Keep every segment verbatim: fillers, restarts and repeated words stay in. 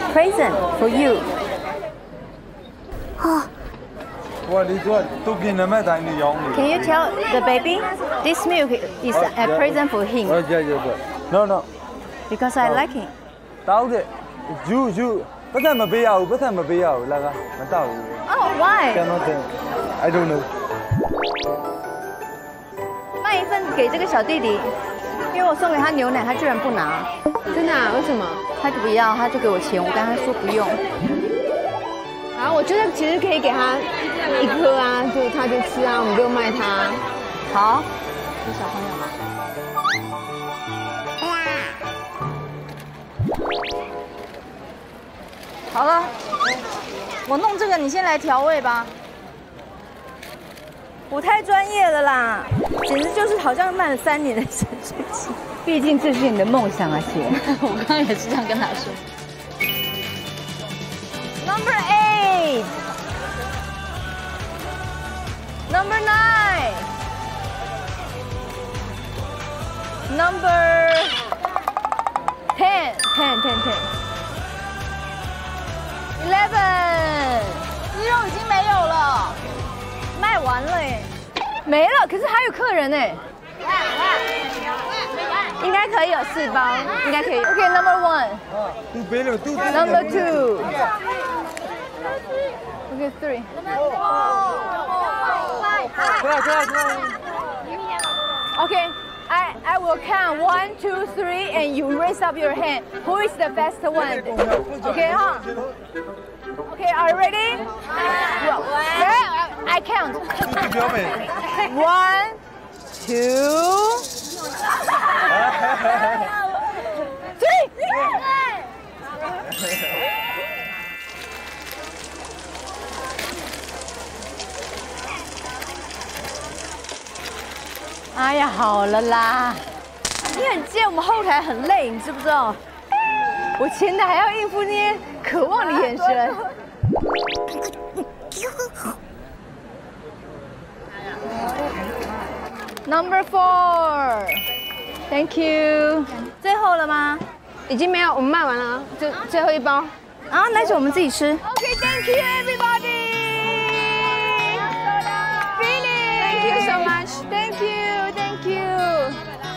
present for you. 啊！ 哇，你都都見啦咩？但係你養你。 Can you tell the baby this milk is a present for him? Yeah, yeah, yeah. No, no. Because I like him. တောက်တယ်ဂျူးဂျူးပတ်သက်မပေးရဘူးပတ်သက်မပေးရဘူးလာကမတောက်ဘူး Oh, why? Cannot. I don't know. 卖一份给这个小弟弟，因为我送给他牛奶，他居然不拿。 真的、啊？为什么？ 他就不要，他就给我钱，我跟他说不用。 啊，我觉得其实可以给他一颗啊，就他就吃啊，我们就卖他。 好，给小朋友嘛。好了，我弄这个，你先来调味吧。我太专业了啦，简直就是好像卖了三年的咸酥鸡。毕竟这是你的梦想啊，姐。我刚刚也是这样跟他说。Number eight, number nine, number ten, ten, ten, ten, eleven。鸡肉已经没有了，卖完了哎，没了。可是还有客人哎。 应该可以有四包，应该可以。OK, number one. 都俾了，都 Number two. OK, three. 出来出来出来 OK, I I will count one, two, three, and you raise up your hand. Who is the best one? OK 哈。OK, are you ready? Well, yeah, I count. 表妹 One, two, three. 哎呀，好了啦！你很贱，我们后台很累，你知不知道？我前台还要应付那些渴望的眼神。Number four, thank you。最后了吗？ 已经没有，我们卖完了，就最后一包。 啊，那就我们自己吃。 OK, thank you everybody. Finish. Thank you so much. Thank you, thank you。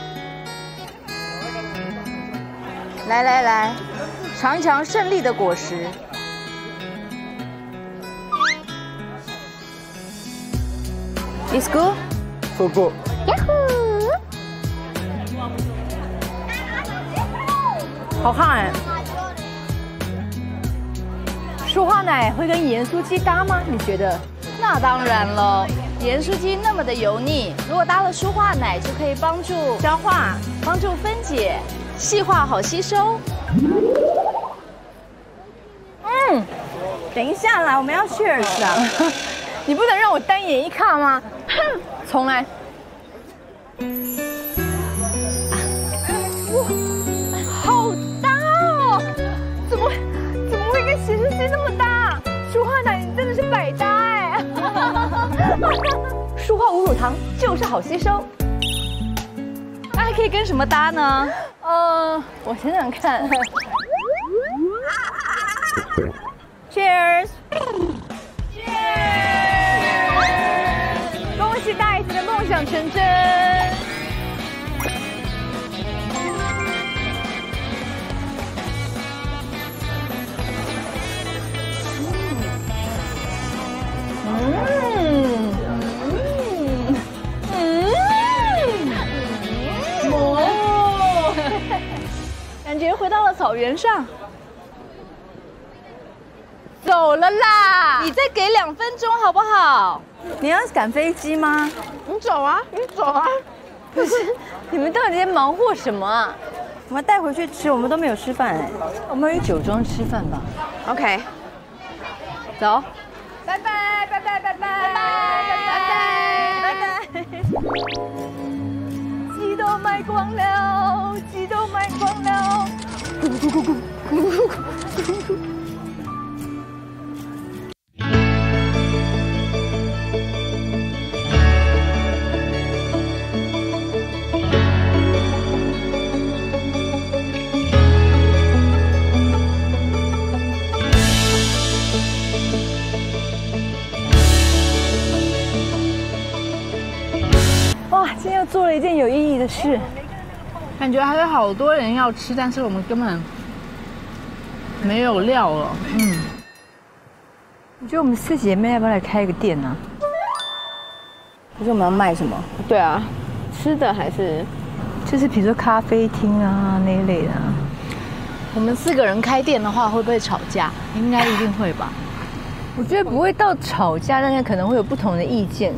来来来，尝一尝胜利的果实。It's good. So good. Yahoo！ 好看哎。舒化奶会跟盐酥鸡搭吗？你觉得？那当然喽，盐酥鸡那么的油腻，如果搭了舒化奶，就可以帮助消化，帮助分解，细化好吸收。嗯，等一下啦，我们要 cheers 啊！你不能让我单眼一看吗？哼，重来。 哇，好大哦！怎么怎么会跟咸酥鸡那么大？舒化奶，你真的是百搭哎！舒化无乳糖就是好吸收。那还可以跟什么搭呢？呃，我想想看。Cheers！ 恭喜大 S 的梦想成真！嗯嗯嗯哦，感觉回到了草原上。走了啦！你再给两分钟好不好？你要赶飞机吗？ 你走啊，你走啊！ 不是，你们到底在忙活什么啊？我们带回去吃，我们都没有吃饭哎。我们去酒庄吃饭吧。 OK， 走。拜拜拜拜拜拜拜拜拜拜。鸡都卖光了，鸡都卖光了。咕咕咕咕咕咕咕咕咕。 一件有意义的事。 感觉还有好多人要吃，但是我们根本没有料了。嗯， 我觉得我们四姐妹要不要来开一个店呢？可是我们要卖什么？ 对啊，吃的还是就是比如说咖啡厅啊那一类的、啊。 我们四个人开店的话，会不会吵架？应该一定会吧。 我觉得不会到吵架，但是可能会有不同的意见。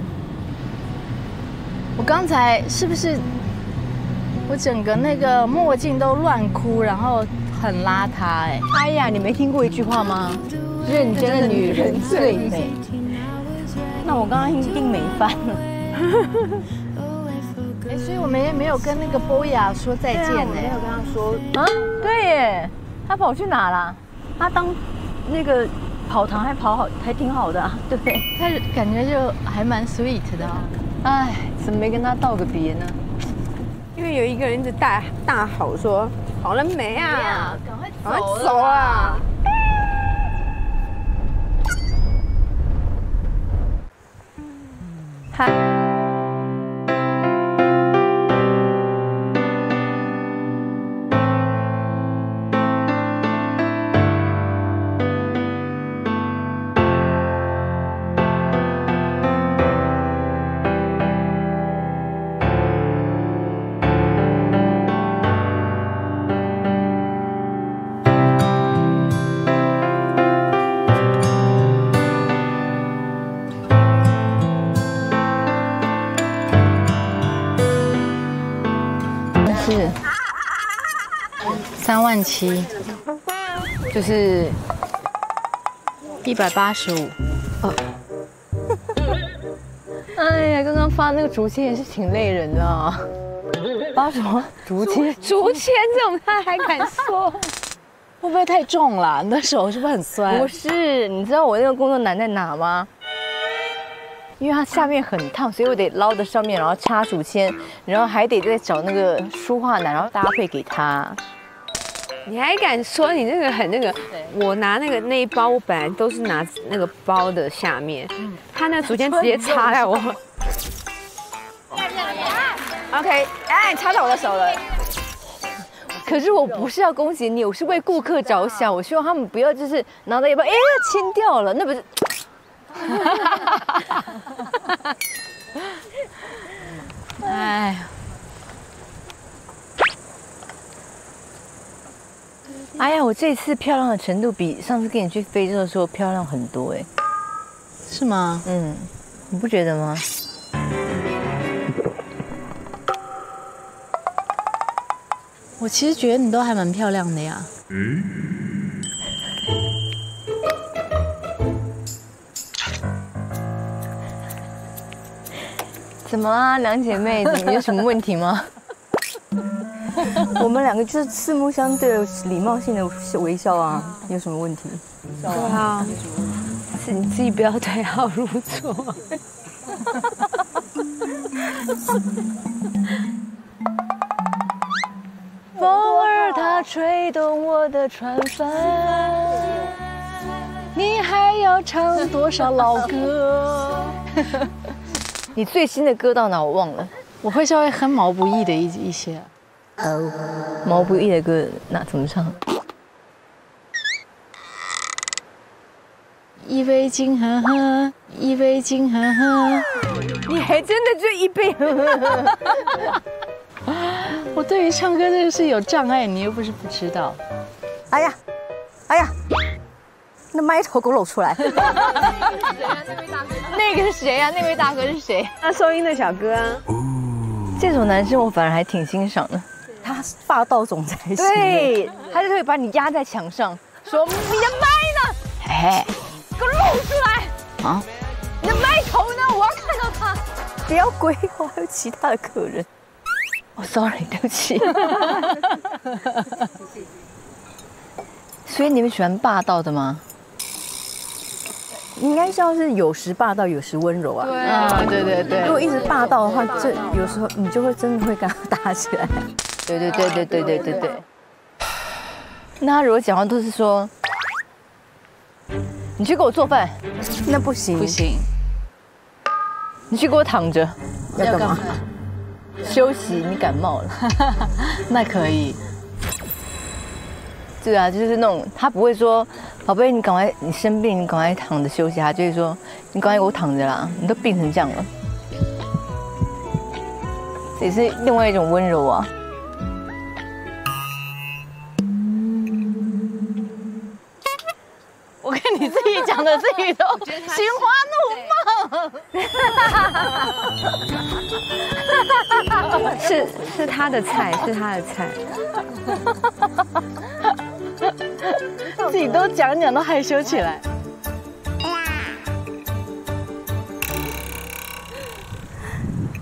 我刚才是不是我整个那个墨镜都乱哭，然后很邋遢哎？ 哎呀，你没听过一句话吗？认真的女人最美。那我刚刚一定没翻了。 哎，所以我们也没有跟那个波雅说再见呢。 没有跟他说啊，对耶，他跑去哪了？他当那个跑堂还跑好，还挺好的、啊，对不对？ 他感觉就还蛮 sweet 的啊。 哎，怎么没跟他道个别呢？ 因为有一个人一直大大吼说：“好了没啊？ 赶快赶快走啊！” 嗨。是三万七， 就是一百八十五。 哎呀，刚刚发那个竹签也是挺累人的啊。发什么竹签？竹签这种他还敢说？ 会不会太重了？你的手是不是很酸？ 不是，你知道我那个工作难在哪吗？因为它下面很烫，所以我得捞到上面，然后插竹签，然后还得再找那个舒化奶，然后搭配给他。 你还敢说你那个很那个？我拿那个那一包，我本来都是拿那个包的下面，他那个竹签直接插在我。OK， 哎，插到我的手了。 可是我不是要恭喜你，我是为顾客着想，我希望他们不要就是拿到一半，哎，签掉了，那不是。 哎， 哎呀，我这次漂亮的程度比上次跟你去非洲的时候漂亮很多哎。 是吗？ 嗯，你不觉得吗？ 我其实觉得你都还蛮漂亮的呀。嗯。 怎么啦，两姐妹，你们有什么问题吗？我们两个就是四目相对，礼貌性的微笑啊，有什么问题？ 对啊， 是你自己不要对号入座。风儿它吹动我的船帆， 你还要唱多少老歌？ 你最新的歌到哪？我忘了。 我会稍微哼毛不易的一一些。 哦，毛不易的歌那怎么唱？ 一杯敬呵呵，一杯敬呵呵。 你还真的就一杯呵呵呵。 我对于唱歌这个是有障碍，你又不是不知道。 哎呀，哎呀，那麦头给我露出来。那个是谁呀、啊？那位大哥是谁？ 那收音的小哥啊。 这种男生我反而还挺欣赏的。他霸道总裁型。对，他就会把你压在墙上，说你的麦呢？哎，给我露出来！啊，你的麦头呢？我要看到他。不要鬼我，还有其他的客人。哦 ，sorry， 对不起。所以你们喜欢霸道的吗？应该像是有时霸道，有时温柔啊。 对啊，对对对。 如果一直霸道的话，这有时候你就会真的会跟他打起来。对对对对对对对对。那他如果讲话都是说，你去给我做饭，那不行不行。 你去给我躺着，要干嘛？ 休息，你感冒了， 那可以。 对啊，就是那种他不会说，宝贝，你赶快，你生病，你赶快躺着休息。他就会说，你赶快给我躺着啦，你都病成这样了。这也是另外一种温柔啊。我看你自己讲的自己都心花怒放，是是他的菜，是他的菜。 自己都讲讲都害羞起来。